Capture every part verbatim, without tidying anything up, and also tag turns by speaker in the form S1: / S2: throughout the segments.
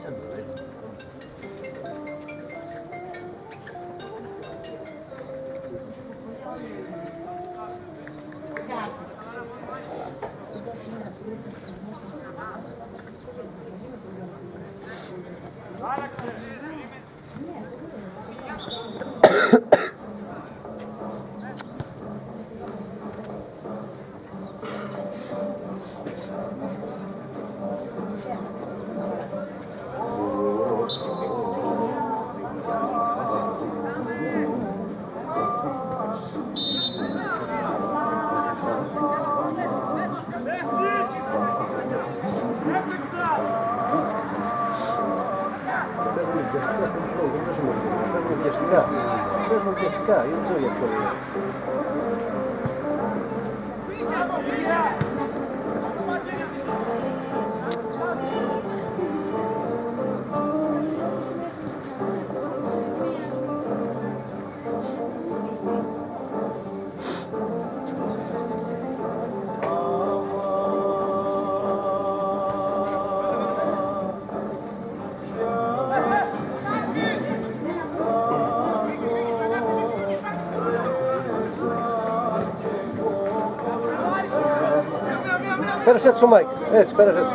S1: Παίζουμε πιαστικά, δεν ξέρω για ποιο λόγο. Πέρασε έτσι ο Μάικ, έτσι πέρασε έτσι.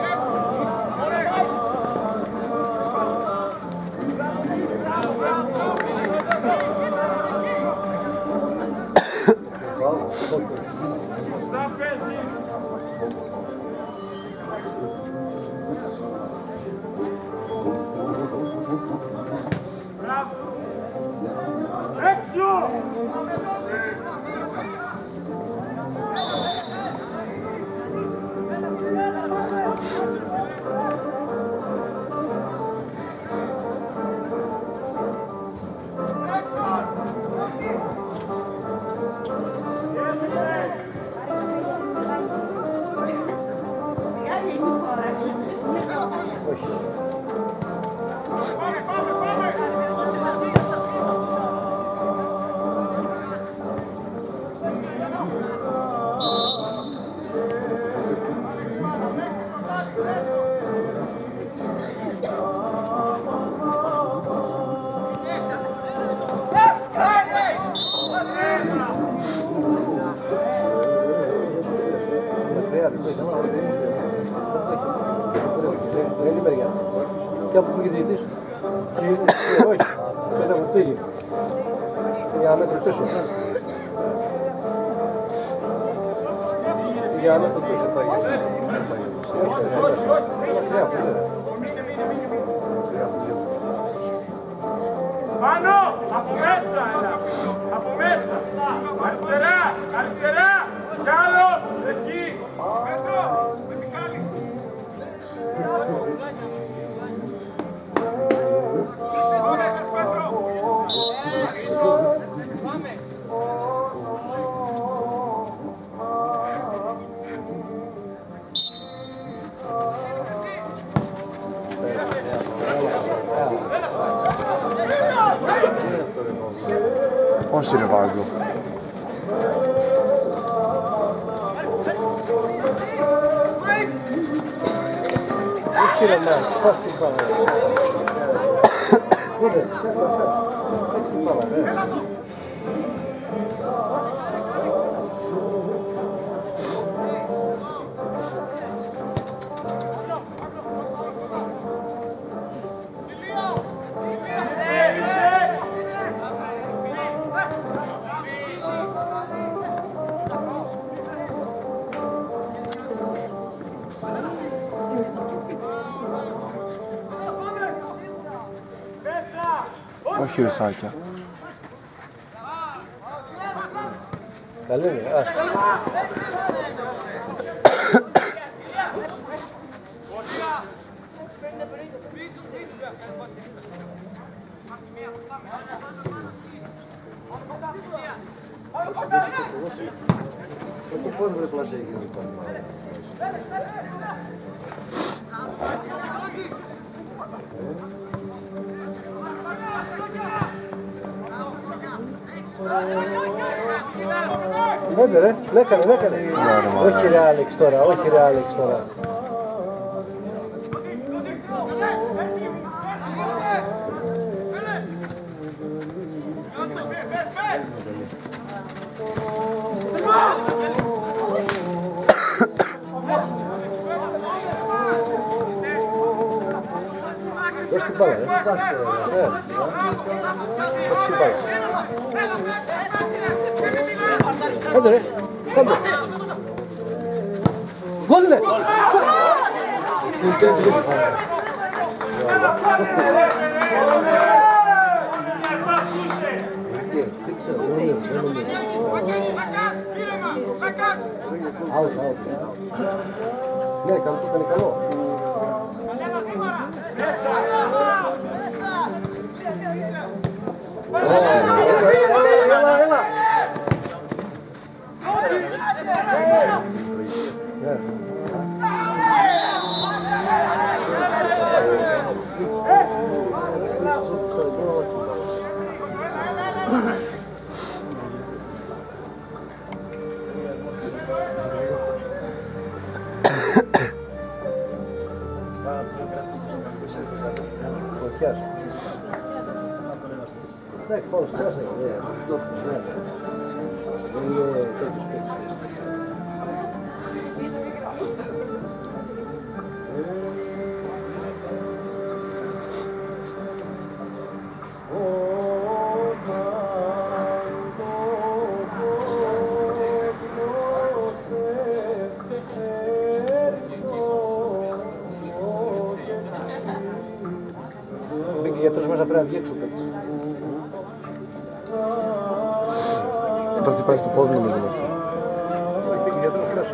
S1: Και από πού και ζητήσω. Όχι, πέτα μου πήγε. Για να μέτρο πίσω. Για να μέτρο πίσω πάει. Όχι, όχι.
S2: Πάνω, από μέσα, από μέσα. Αριστερά, αριστερά. Κι άλλο, εκεί. Μέτρο, με πικάλι.
S3: Όχι ρε Βάγκο.
S1: Όχι ρε Μάικ, πας την μπάλα. Κοίτα, παίξε την μπάλα, ρε.
S3: Όχι ρε Σάκια.
S1: Καλή είναι, α. Το πώς βρε πλασέ γίνει λοιπόν. Άντε ρε, λέκανε, λέκανε. Όχι ρε Άλεξ τώρα, όχι ρε Άλεξ τώρα. Δώσ' την μπάλα, ε. Ναι. Δώσ' την μπάλα. Άντε ρε, άντε. Γκολ είναι! Out, out. Ναι, καλό, ήταν καλό. Έλα, έλα. Εντάξει, πάνω στράσαι, ναι, ναι. Δεν είναι τέτοιο σπίτι. Μπήκε γιατρός μέσα, πρέπει να βγει έξω πέτυχε.
S3: Όταν χτυπάει στο πόδι νομίζω είναι αυτό.
S1: Όχι, πήγε γιατρός κράσο.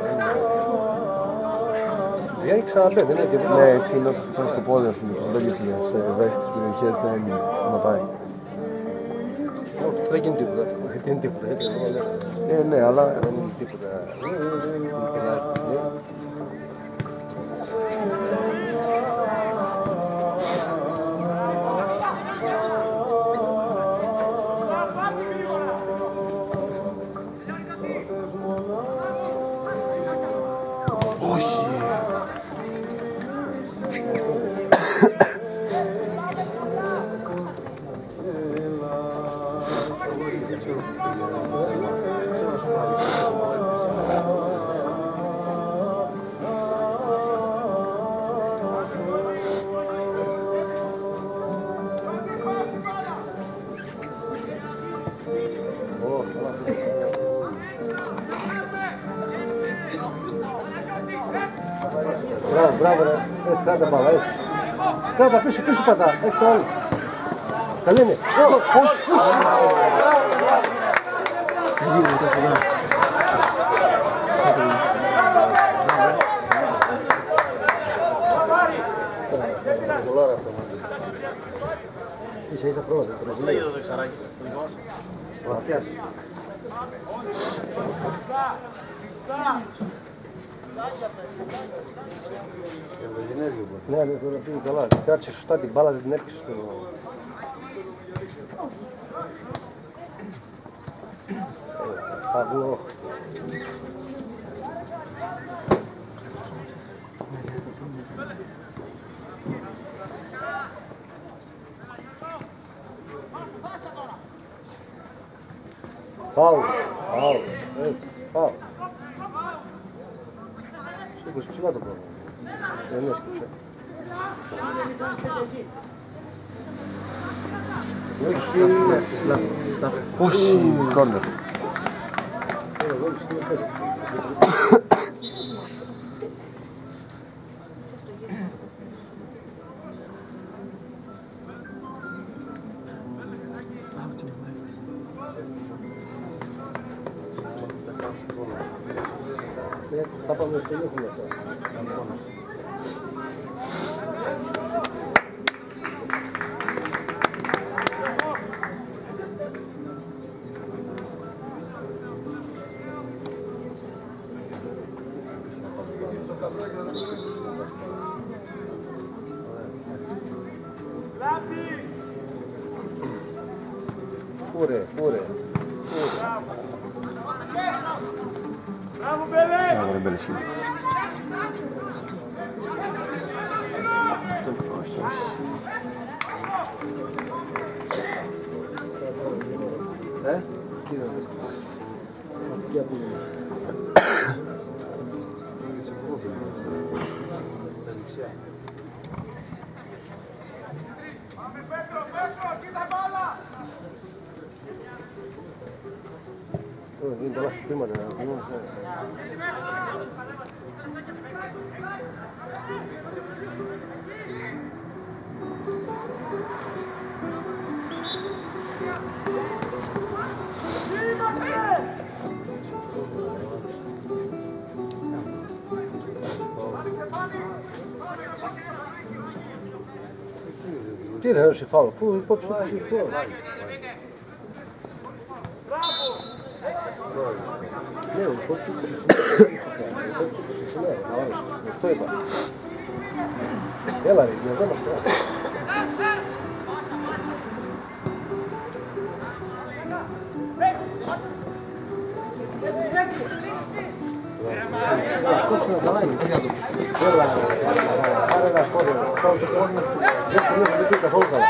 S1: Βγαίνει ξαναμπέ, δεν είναι τίποτα.
S3: Ναι, έτσι είναι όταν χτυπάει στο πόδι ας πούμε. Δεν είναι σε ευαίσθητες περιοχές, δεν σταματάει.
S1: Όχι, δεν γίνει τίποτα. Δεν γίνει τίποτα, έτσι.
S3: Ε, ναι, αλλά
S1: Δεν είναι τίποτα. Μπράβο, μπράβο, ρε. Στράτα μπάλα, έτσι. Στράτα, πίσω, πίσω πατά. Έχει το άλλο. Καλή είναι. Όχι, όχι. Ίσα ίσα πρόβατα. Λέγε το δεξαράκι. Βαθιάς. Ναι, ναι, τώρα πήγε καλά. Κράτησε σωστά την μπάλα, δεν την έπαιξε στο... Παύλο. Πάω, πάω, έτσι, πάω. Σήκωσε ψηλά το πρόβλημα. Δεν έσκυψε. Όχι,
S3: όχι, κόρνερ.
S1: Θα πάμε στην έχουμε αυτό. Φούρε, φούρε.
S2: Bravo, Bele!
S3: Bravo, Μπελεσίδη.
S1: Ε, τι να δεις. Τι απίγει. Στα δεξιά. είναι πολλά χτυπήματα. Τι δεν έδωσε φάουλ, πού υπόψη του φάουλ. Ναι, υπόψη του αυτό είπα. Έλα ρε, εδώ μας τώρα. Αυτός είναι καλά είναι. Έλα, πάρε ένα κόντρο. Πάω στο κόσμο. Δεν είναι καθόλου καλά.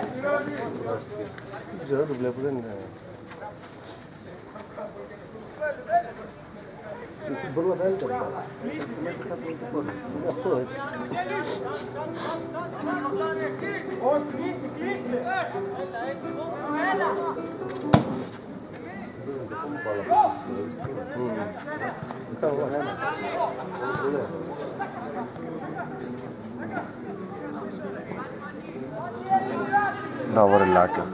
S1: Δεν ξέρω, δεν το βλέπω, δεν είναι... Μπορεί να είναι καλύτερα. Αυτό έτσι.
S2: Όχι, κλείσει, κλείσει.
S3: Μπράβο ρε Λάκα.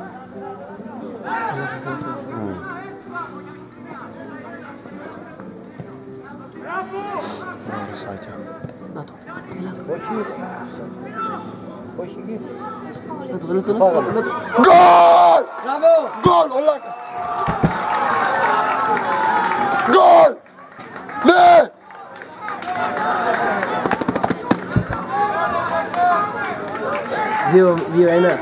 S3: Ωραία σάκια.
S4: Να το. Έλα.
S1: Όχι. Όχι εκεί.
S4: Να το, να το, να το.
S3: Γκολ!
S4: Μπράβο!
S3: Γκολ ο Λάκας! Γκολ! Ναι!
S4: Δύο, δύο, ένα.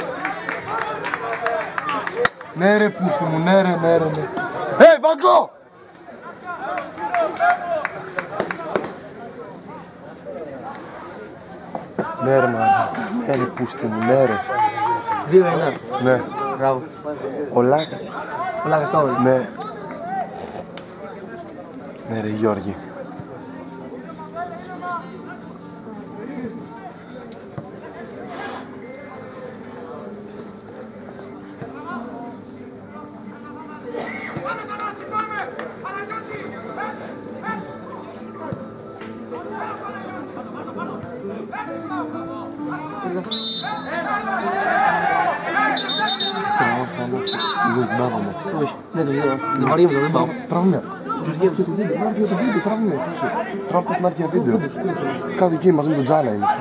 S3: Ναι ρε πούστη μου, ναι ρε, ναι ρε, ναι. Ε, Βαγκό! Ναι ρε μαλάκα, ναι ρε πούστη μου, ναι ρε.
S4: Δύο, ένα.
S3: Ναι.
S4: Μπράβο.
S3: Ο Λάκας.
S4: Ο Λάκας το όρι.
S3: Ναι. Ναι ρε Γιώργη.
S4: Όχι, ναι, το ξέρω. Το βαριέμαι, δεν πάω.
S3: Τράβουμε. Άρτια το βίντεο, άρτια το βίντεο, τράβουμε. Τράβουμε στην άρτια βίντεο. Κάτω εκεί μαζί με τον Τζάνα είναι.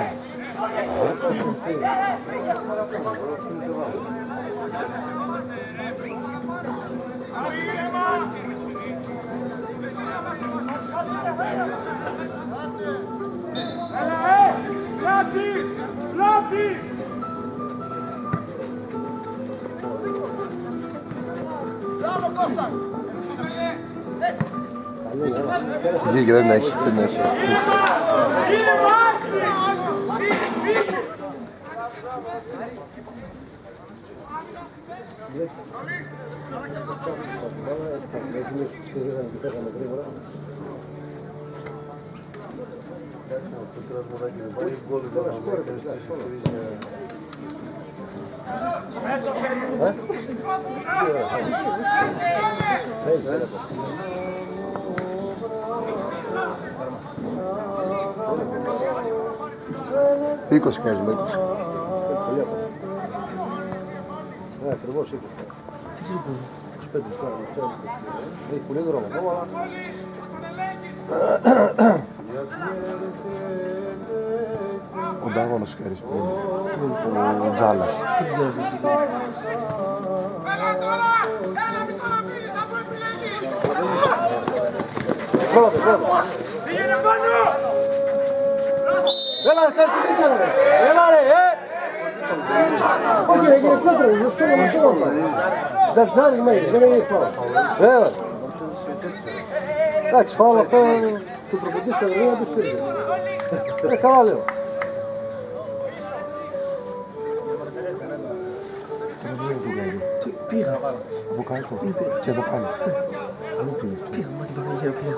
S2: Λάτι! Λάτι!
S3: Ζει και δεν έχει, δεν έχει. είκοσι κάνουμε, είκοσι.
S1: Ναι, ακριβώς είκοσι. είκοσι πέντε τώρα. Έχει πολύ δρόμο ακόμα.
S3: Ο Ντάγωνος χέρις που είναι. Ο Τζάλας.
S1: Πρόλαβε, πρόλαβε.
S2: Πήγαινε πάνω!
S1: Έλα ρε, τι έκανε ρε. Έλα ρε, ε! Όχι ρε, κύριε Πέτρο, δεν σου έκανα σώμα. Ζαρτζάρις μέγει, δεν είναι φάουλ. Έλα. Εντάξει, φάουλ αυτό του προποντής και δεν του στήριζε. Ε, καλά λέω.
S4: Πήγα.
S3: Από κάτω. Και εδώ πάνω.
S4: Πήγα, μα την Παναγία πήγα.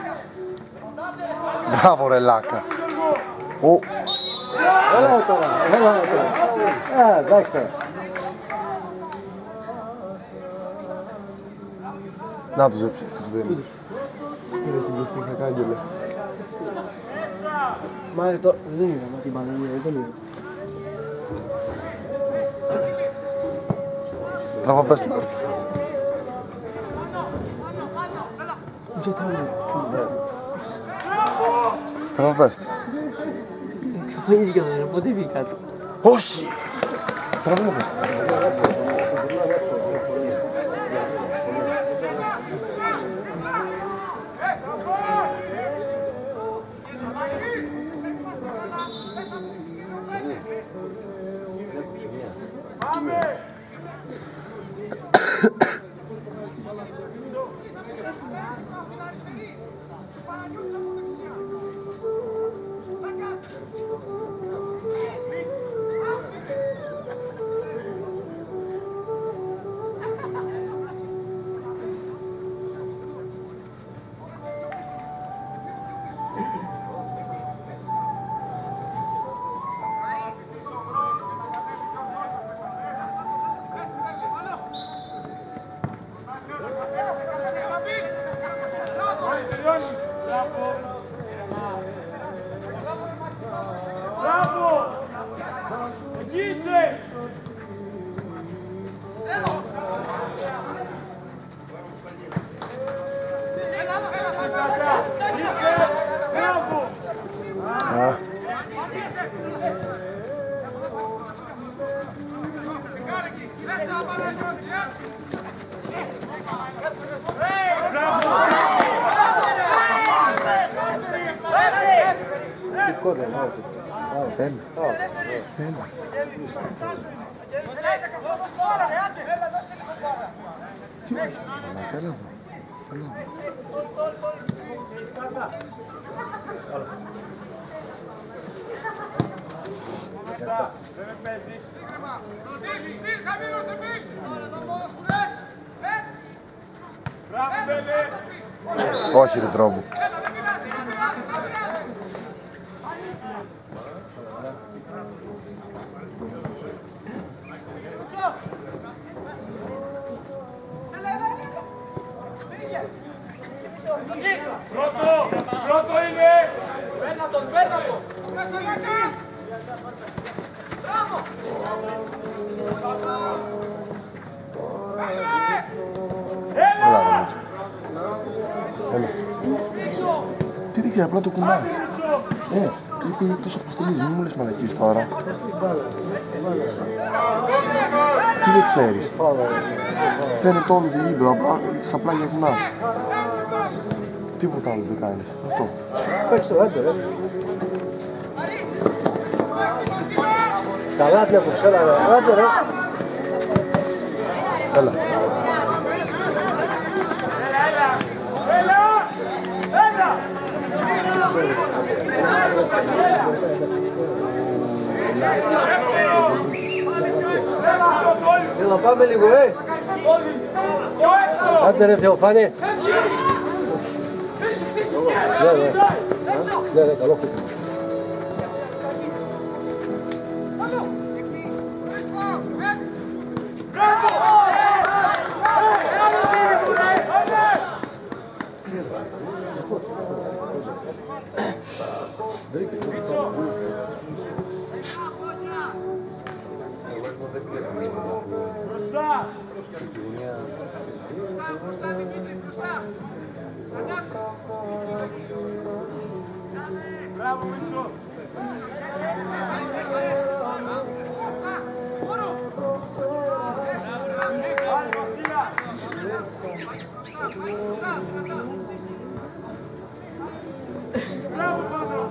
S3: Μπράβο ρε Λάκα. Ο...
S1: Έλα τώρα, έλα τώρα. Α, εντάξει τώρα.
S3: Να τους ζέψει αυτός δεν είναι. Είναι την πληστή Χακάγγελε.
S4: Μα το... δεν είδα, μα την Παναγία, δεν είδα.
S3: Τραβά πες την άρθρο.
S4: Δεν τραβά.
S3: Τραβά πες την.
S4: Εξαφανίστηκε αυτό, πότε βγήκε κάτω.
S3: Όχι! Τραβά πες την. Όχι ρε τρόπο.
S2: Πρώτο, πρώτο είναι! Παίρνα τον, παίρνα τον! Μπράβο!
S3: Έλα! Τι δεν ξέρω, απλά το κουνάς. Ε, γιατί τόσο αποστολής, μην μου λες μαλακίες τώρα. Τι δεν ξέρεις. Φαίνεται όλο το γήπεδο, απλά στα πλάγια κουνάς. Τίποτα άλλο δεν κάνεις. Αυτό.
S1: Παίξτε το, άντε ρε. Καλά την έχω ξέρα ρε. Άντε ρε.
S3: Έλα.
S1: Έλα πάμε λίγο, ε! Άντε ρε Θεοφάνη! Ναι, ναι. Ναι, ναι, καλό χτύπημα.
S2: Μπράβο, Μίτσο! Μπράβο, Πάσο!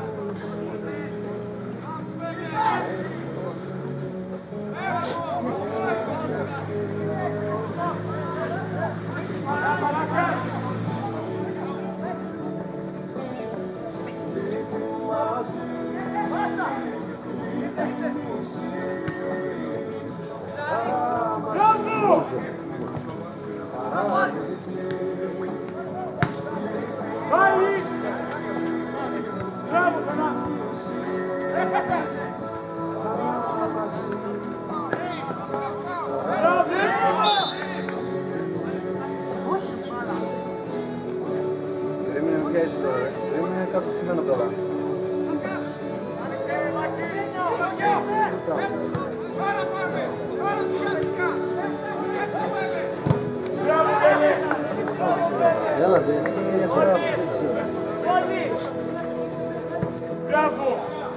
S1: κάτω στημένο καλά. Έλα, δεν
S2: Μπράβο!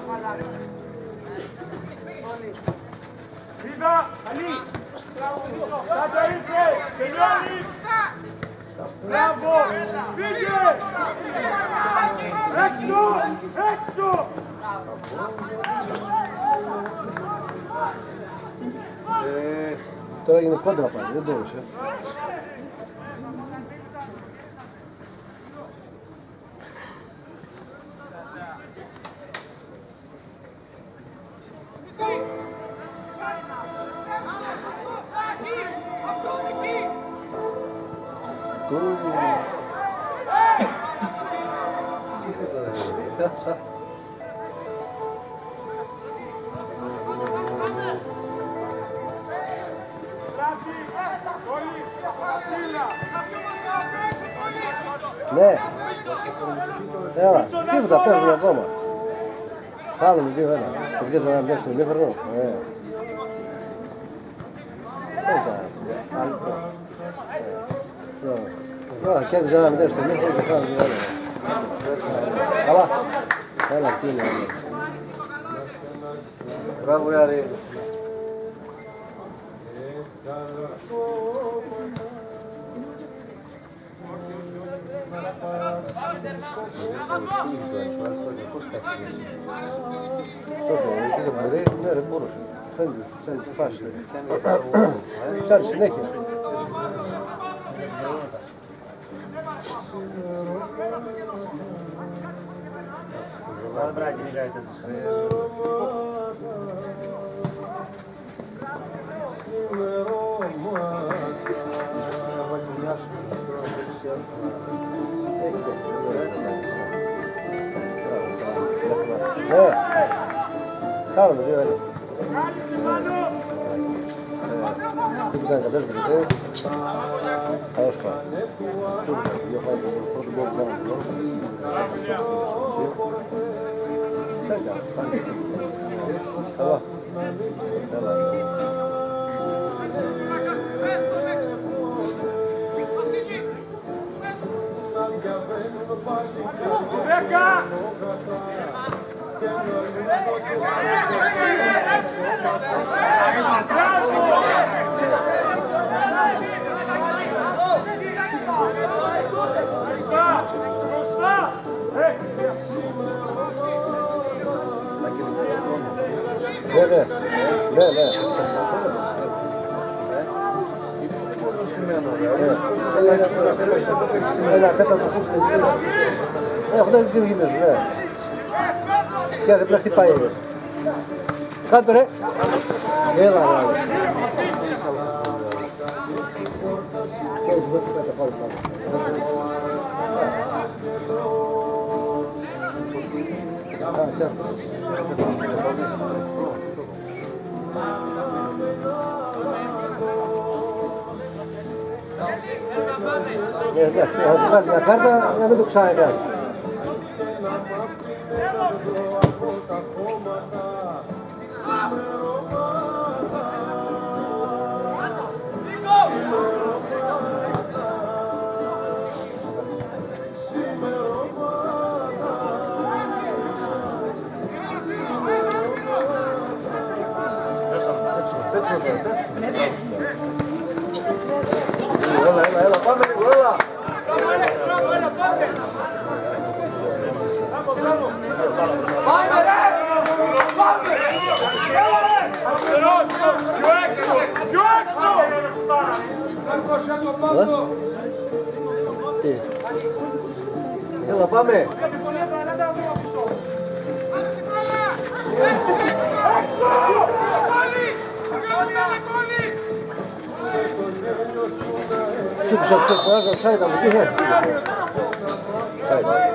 S2: Είδα, Αλή! Κάτω ήρθε! Τελειώνει! Μπράβο! Φύγε! Έξω! Έξω!
S1: Ε, τώρα έγινε κόντρα πάλι, δεν το έδωσε. Ναι, έλα, τίποτα, παίζουμε ακόμα. Χάλουμε δύο ένα, το βγάζουμε ένα μέσα στο ημίχρονο. Ωραία, κέρδιζε ένα μηδέν στο ημίχρονο και χάλουμε δύο ένα. Καλά, έλα, τι είναι. Μπράβο, Ιάρη. Τόσο, δεν μπορεί, ναι, δεν μπορούσε. Φαίνεται, φαίνεται στη φάση. Ψάρει συνέχεια. Ναι, κάνουμε δύο ένα. Τι που κάνει κατέσβηκε, καλώς πάει. Δύο φάει το πρώτο γκολ που κάναμε εδώ. Φέγγα, πάει. Καλά. Καλά.
S2: Δέκα! Μπροστά!
S1: Ναι, ναι, ναι, ναι.
S3: Πόσο στημένο,
S1: Ένα τέταρτο φούσκο. Έχω τα δύο γυμνές, ναι. Και δεν πλαστεί πάει εδώ. Κάτω ρε. Έλα ρε. Και έτσι δεν θα τα πάρω πάνω. Α, τέταρτο. Ναι, εντάξει, θα του βγάλει μια κάρτα να μην το ξανακάνει. Έλα, έλα, έλα, πάμε λίγο, έλα.
S2: Πάμε ρε! Πάμε! Έλα ρε! Αριστερός! Πιο έξω! Πιο έξω!
S1: Τι. Έλα, πάμε. Σήκουσα αυτό που άζω, σάιτα μου, τι είναι. Σάιτα.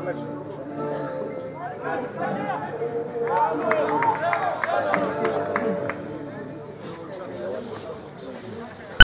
S2: μέσα.